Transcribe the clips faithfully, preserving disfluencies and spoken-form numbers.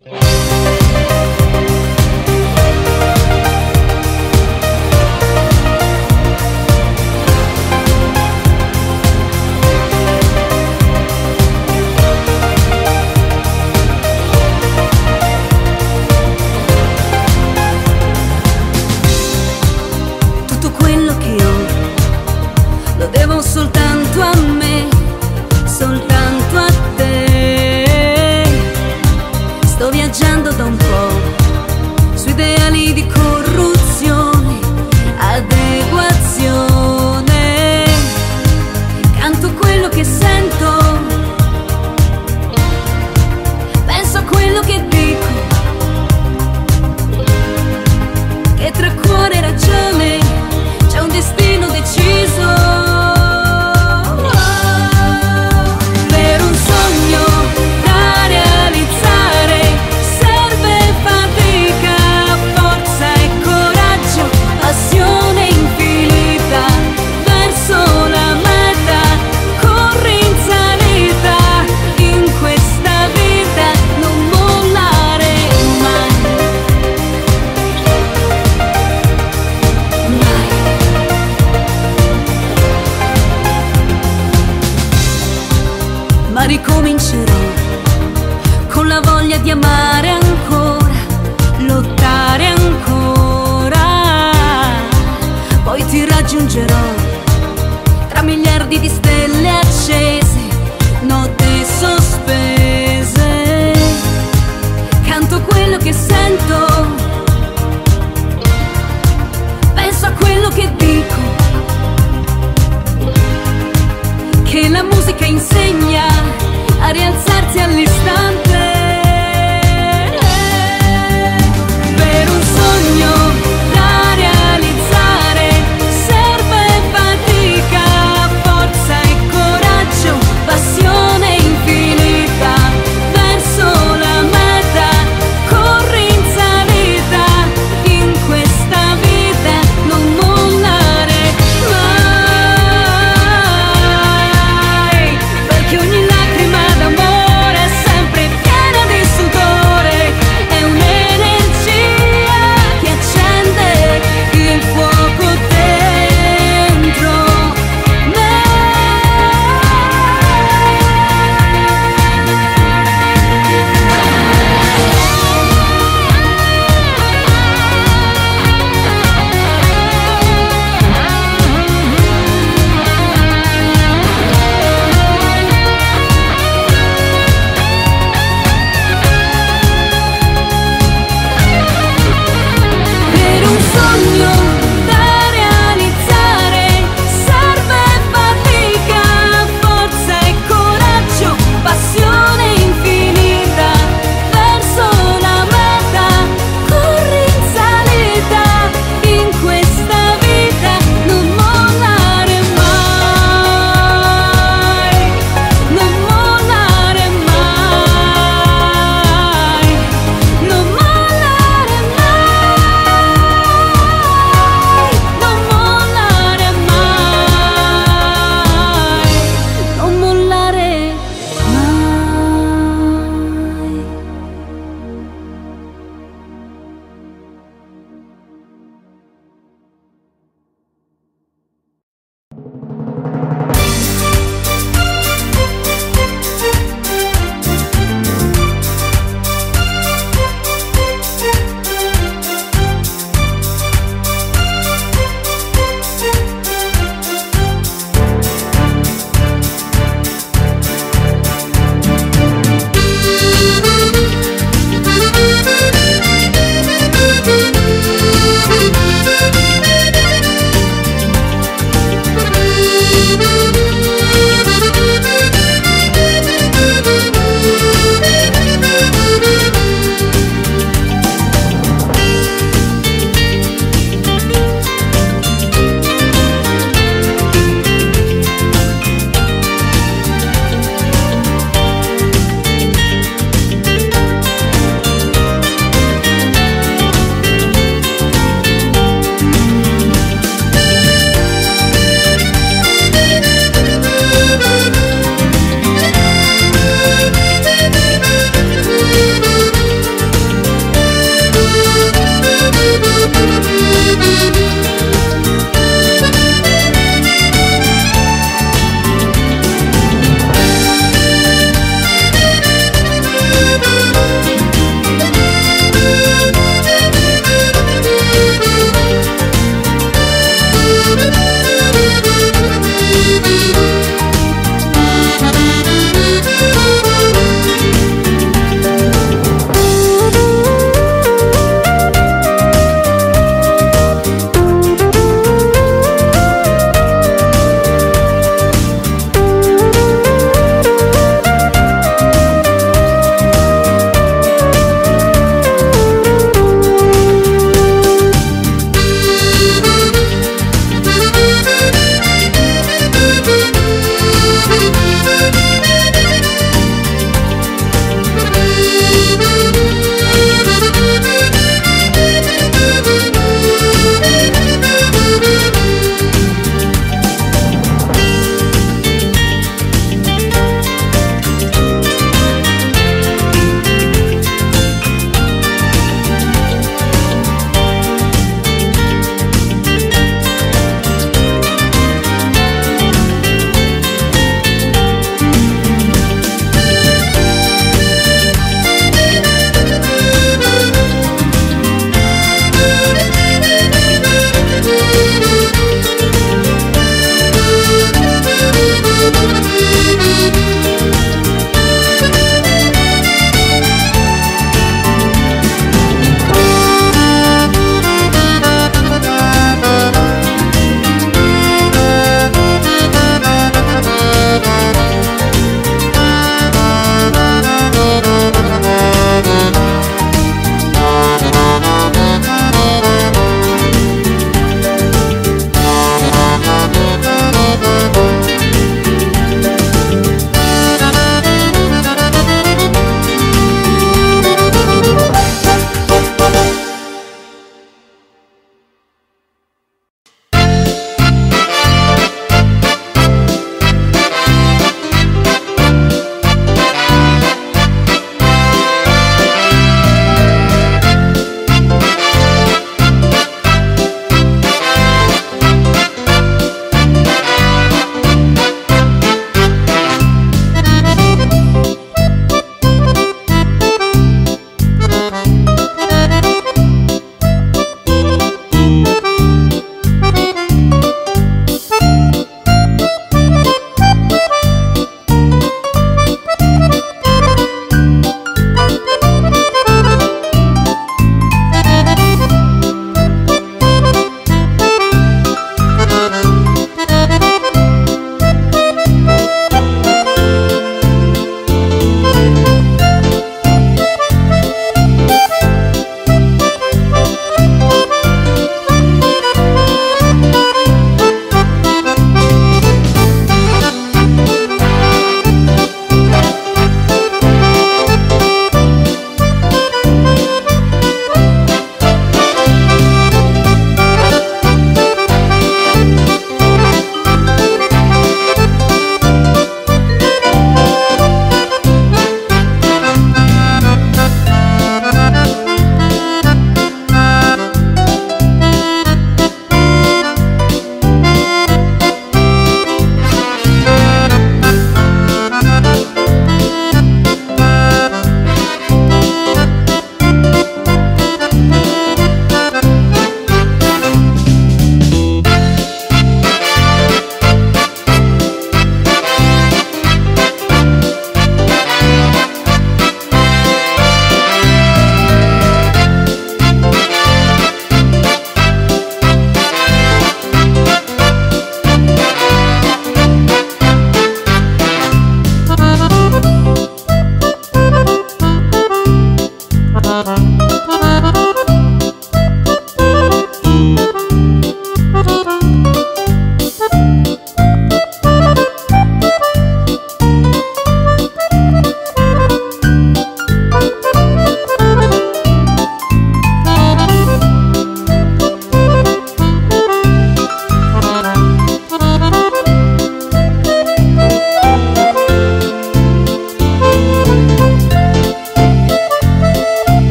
Lo devo soltanto a me, soltanto a te. Sto viaggiando da un po' su ideali di corruzione, adeguazione. Canto quello che sento, penso a quello che dico, che tra cuore e ragione c'è un destino deciso. Ma ricomincerò con la voglia di amare ancora, lottare ancora. Poi ti raggiungerò tra miliardi di stelle accese, note sospese. Canto quello che sento, penso a quello che dico, che la musica insegna a rialzarsi all'istante. Per un sogno da realizzare serve fatica, forza e coraggio, passione infinita. Verso la meta corri in salita, in questa vita non mollare mai, perché ogni lacrima d'amore è sempre più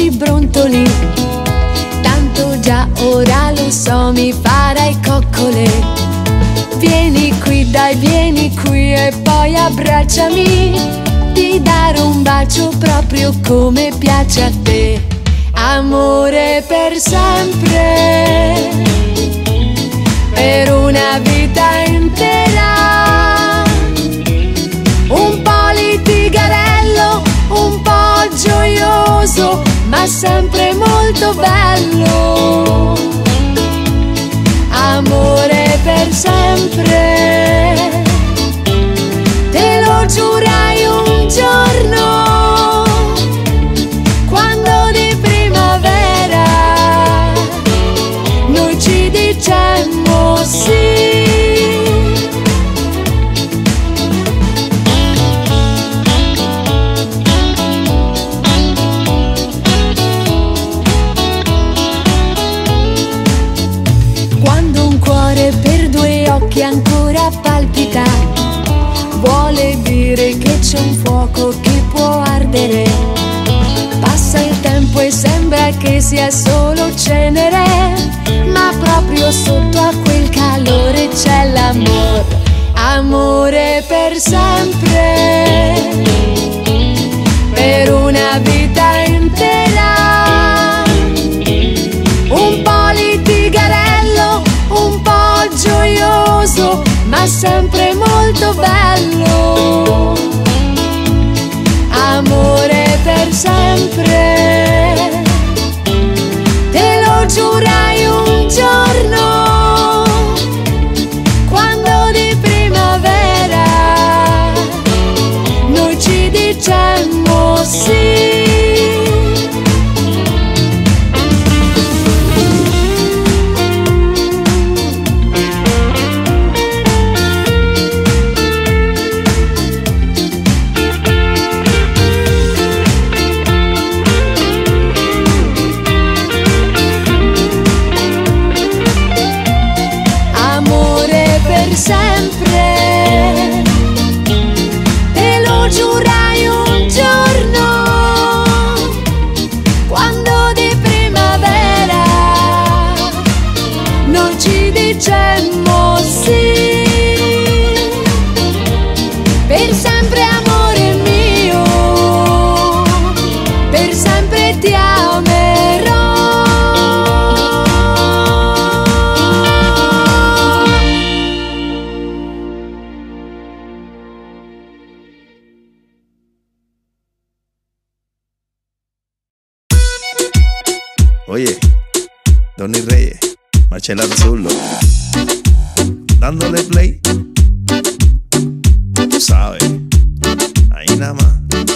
i brontoli, tanto già ora lo so, mi farai coccole. Vieni qui, dai, vieni qui e poi abbracciami, ti darò un bacio proprio come piace a te. Amore per sempre, per una vita intera. Un po' litigarello, un po' gioioso, ma sempre molto bello. Amore per sempre, te lo giurai un giorno, quando di primavera noi ci dicemmo sì. Per due occhi ancora palpita, vuole dire che c'è un fuoco che può ardere. Passa il tempo e sembra che sia solo cenere, ma proprio sotto a quel calore c'è l'amore. Amore per sempre, per una vita intera. Un po' litigarello, un po' gioioso, ma sempre molto bello. Amore per sempre, te lo giurai un giorno, quando di primavera noi ci dicemmo sì. Sempre, te lo giurai un giorno, quando di primavera noi ci dicemmo sì. Per sempre amore mio, per sempre ti amerò. Oye, Donny Reyes, Marcela Arzullo, dándole play, tú sabes, ahí nada más,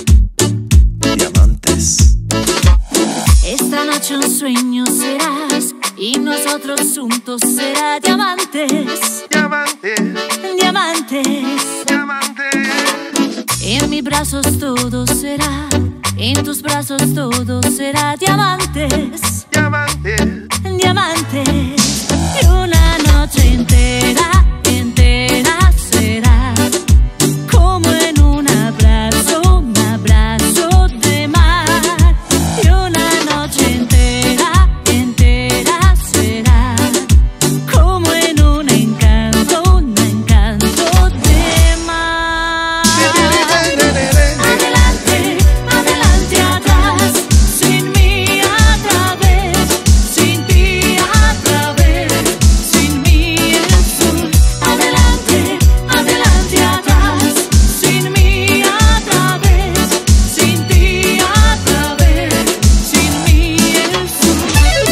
Diamantes. Esta noche un sueño serás y nosotros juntos será diamantes, Diamantes, diamantes, diamantes. En mis brazos todo será, en tus brazos todo será diamantes, Diamantes, diamantes. Y una noche entera, entera será como en un abrazo, un abrazo de mar. Y una noche entera, entera será como en un encanto, un encanto de mar. Adelante, adelante, atrás, sin mí a través, sin ti a través, sin mí el sur. Adelante, adelante, atrás, sin mí a través, sin ti a través, sin mí el sur.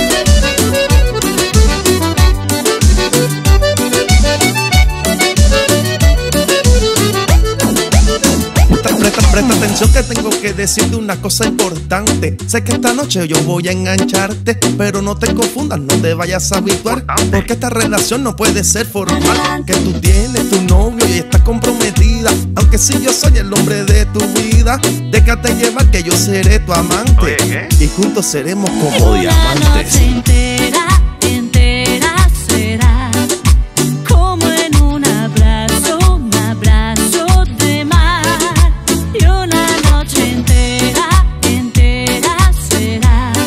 Presta, presta, presta atención que tengo que decirte una cosa importante. Sé que esta noche yo voy a engancharte, pero no te confundas, no te vayas a habituar, porque esta relación no puede ser formal. Que tú tienes tu novio y estás comprometida, aunque sí yo soy el hombre de tu vida. Déjate llevar que yo seré tu amante, y juntos seremos como diamantes. Una noche entera, entera será como en un abrazo, un abrazo de mar. Y una noche entera, entera será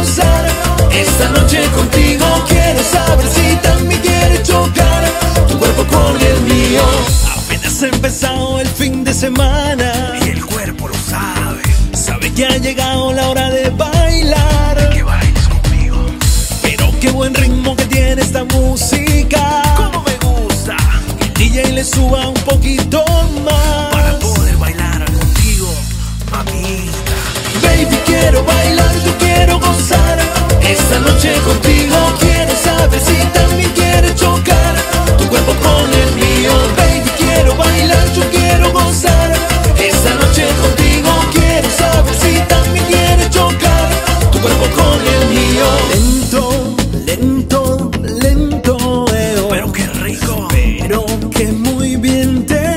gozar. Esta noche contigo quiero saber si también quieres chocar tu cuerpo con el mío. Apenas ha empezado el fin de semana y el cuerpo lo sabe. Sabe que ha llegado la hora de bailar, que bailes conmigo. Pero qué buen ritmo que tiene esta música. Cómo me gusta que el D J le suba un poquito más para poder bailar contigo, mamita. Baby, quiero bailar, yo quiero gozar. Esta noche contigo quiero saber si también quieres chocar tu cuerpo con el mío. Baby, quiero bailar, yo quiero gozar. Esta noche contigo quiero saber si también quieres chocar tu cuerpo con el mío. Lento, lento, lento, eh, oh. Pero qué rico. Pero que muy bien te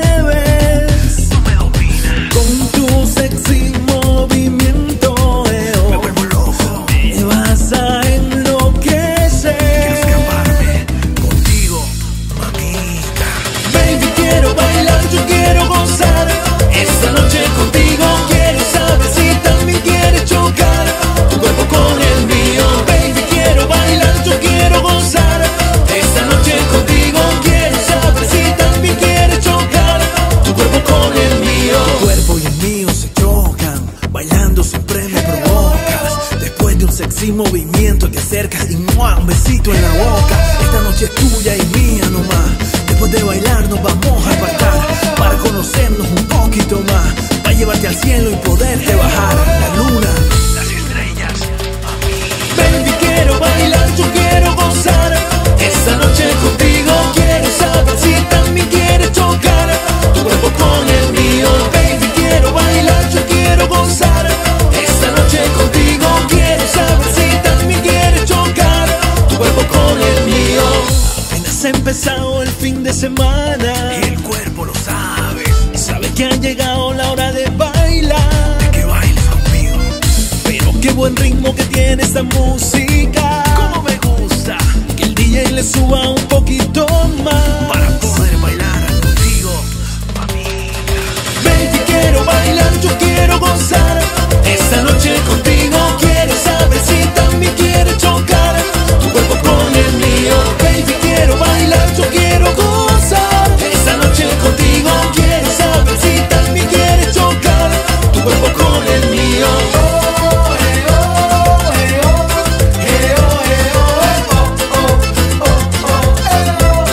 ves. No me dominas con tu sexy movimiento, eh, oh. Me vuelvo loco. Me vas a enloquecer. Quiero escaparme contigo, mamita. Baby, quiero bailar, yo quiero gozar. Esta noche contigo quiero saber si también quieres chocar tu cuerpo con el mío. Baby, quiero bailar, yo quiero gozar. Esta noche contigo quiero saber si también quieres chocar tu cuerpo con el mío. Tu cuerpo y el mío se chocan, bailando siempre me provocas. Después de un sexy movimiento te acercas y ¡mua! Un besito en la boca. Esta noche es tuya y mía nomás. Después de bailar nos vamos a apartar para conocernos un poquito más, para llevarte al cielo y poderte bajar la luna, las estrellas, a mí. Baby, quiero bailar, yo quiero gozar. Esta noche contigo quiero saber si también quieres chocar tu cuerpo con el mío. Baby, quiero bailar, yo quiero gozar. Esta noche contigo quiero saber si también quieres chocar tu cuerpo con el mío. Apenas ha empezado el fin de semana y el cuerpo lo sabe. Sabe que ha llegado la hora de bailar, de que bailes conmigo. Pero qué buen ritmo que tiene esta música. Cómo me gusta que el D J le suba un poquito más para poder bailar contigo, mamita. Baby, quiero bailar, yo quiero gozar. Esta noche contigo quiero saber si también quieres chocar tu cuerpo con el mío. Baby, quiero bailar, yo quiero gozar. Esta noche contigo quiero saber si también quieres chocar tu cuerpo con el mío. Oh, eh, oh, eh, oh, eh, oh, eh, oh, eh, oh, oh, oh, oh, eh, oh.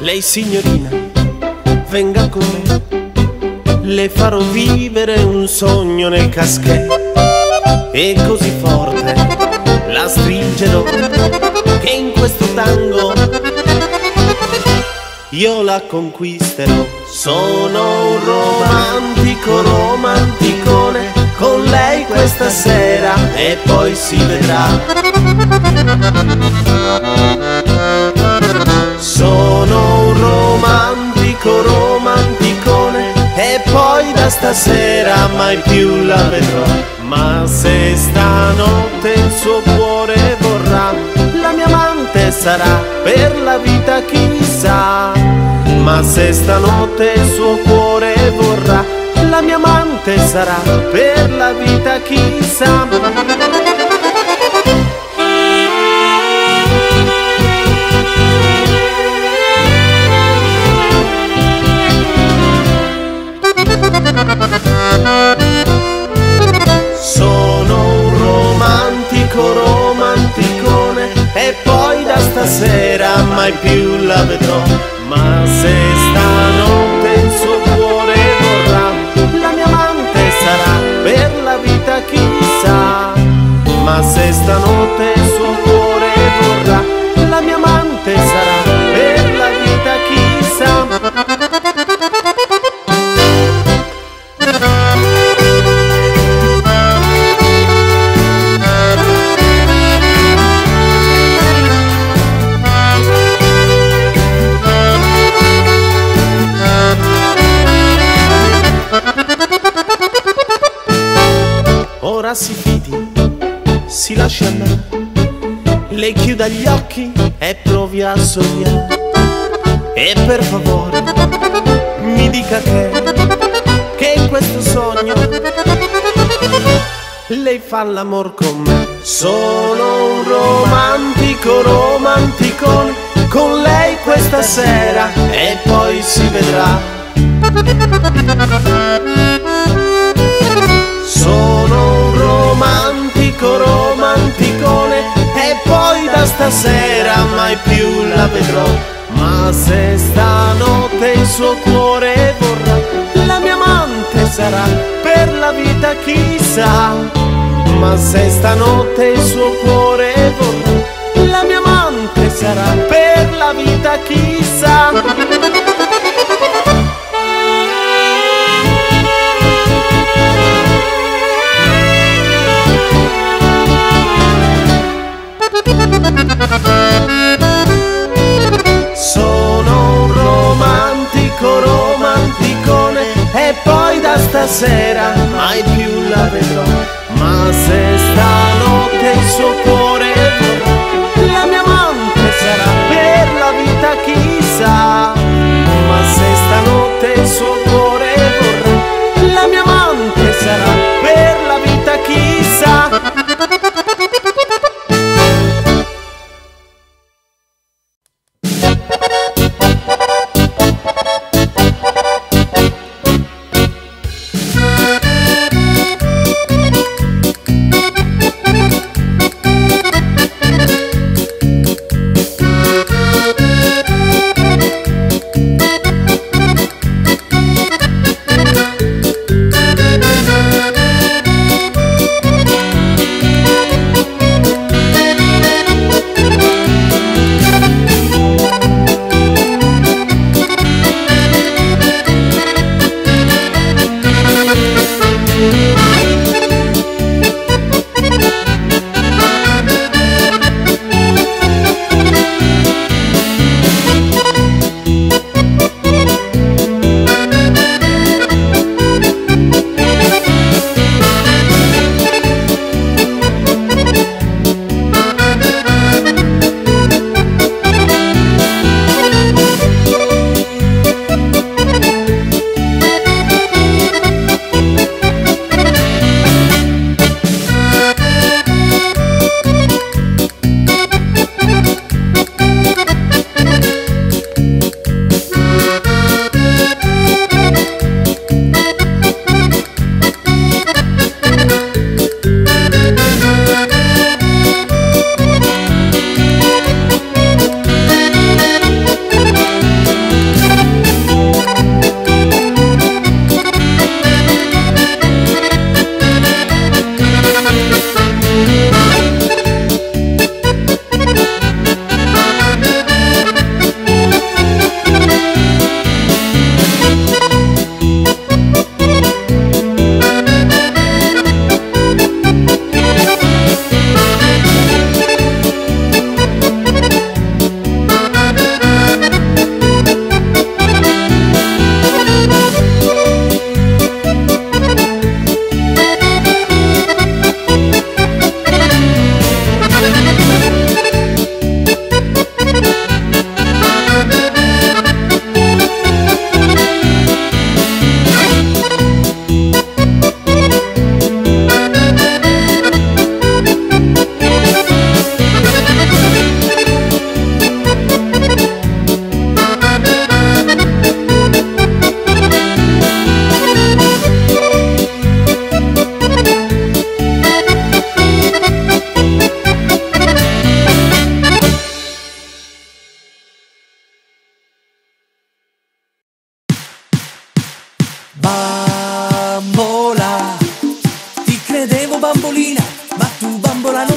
Lei signorina, venga con me, le farò vivere un sogno nel caschetto. E così forte la stringerò che in questo tango io la conquisterò. Sono un romantico, romanticone, con lei questa sera e poi si vedrà. Sono un romantico, romanticone, e poi da stasera mai più la vedrò. Ma se stanotte il suo cuore vorrà, la mia amante sarà per la vita, chissà. Ma se stanotte il suo cuore vorrà, la mia amante sarà per la vita, chissà. Sono un romantico, romanticone, e poi da stasera mai più la vedrò. Ma se stanotte il suo cuore vorrà, la mia amante sarà per la vita, chissà. Ma se stanotte il suo cuore vorrà, la mia amante sarà per la vita, chissà. Ora si fidi, si lascia andare, le chiuda gli occhi e provi a sognare. E per favore mi dica che, che in questo sogno lei fa l'amor con me. Sono un romantico, romanticone, con lei questa sera e poi si vedrà. Sono un romantico, romanticone, e poi da stasera mai più la vedrò. Ma se stanotte il suo cuore vorrà, la mia amante sarà per la vita, chissà. Ma se stanotte il suo cuore vorrà, la mia amante sarà per la vita, chissà. Sono un romantico, romanticone, e poi da stasera mai più la vedrò. Ma se stanotte il suo cuore vorrà, la mia amante sarà per la vita, chissà. Ma se stanotte il suo cuore vorrà, la mia amante sarà per la vita, chissà.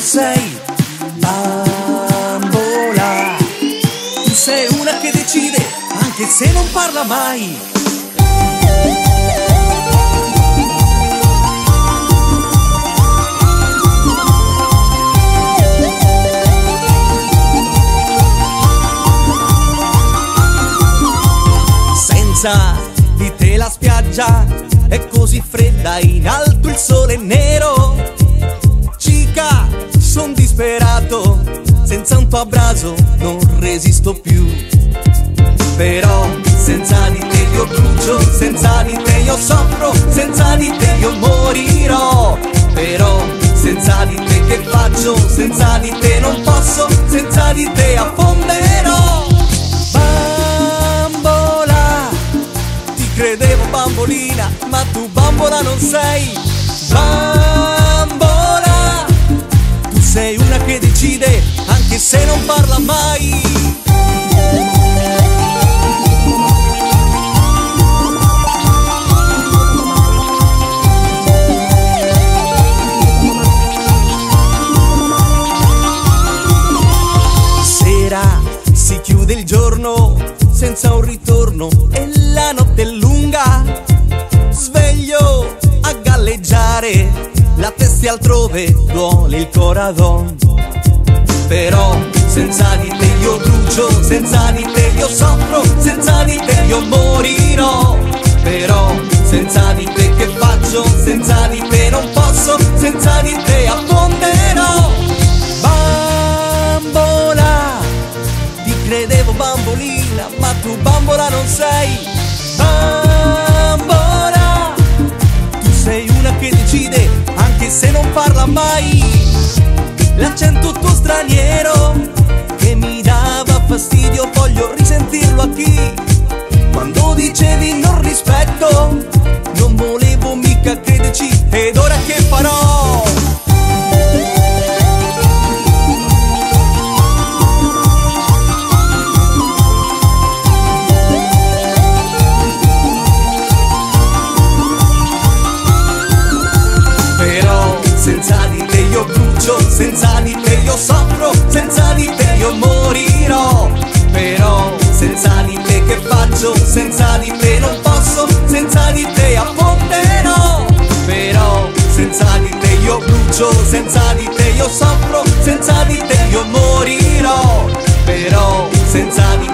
sei bambola. Tu sei una che decide anche se non parla mai. Senza di te la spiaggia è così fredda, in alto il sole nero. Cica, son disperato, senza un tuo abbraccio non resisto più. Però senza di te io brucio, senza di te io soffro, senza di te io morirò. Però senza di te che faccio, senza di te non posso, senza di te affonderò. Credevo bambolina, ma tu bambola non sei. Bambola, tu sei una che decide anche se non parla mai. Sera, si chiude il giorno senza un ritorno e la notte è lunga. Sveglio a galleggiare, la testa altrove, duole il corazon. Però senza di te io brucio, senza di te io soffro, senza di te io morirò. Però senza di te che faccio, senza di te non posso, senza di te affonderò. Bambola, ti credevo bambolina, ma tu bambola non sei. Bambola, tu sei una che decide anche se non parla mai. L'accento tuo straniero che mi dava fastidio, voglio risentirlo a chi. Quando dicevi non rispetto, non volevo mica crederci, ed ora che farò? Senza di te io brucio, senza di te io soffro, senza di te io morirò. Però senza di te che faccio, senza di te non posso, senza di te affonderò. Però senza di te io brucio, senza di te io soffro, senza di te io morirò. Però senza di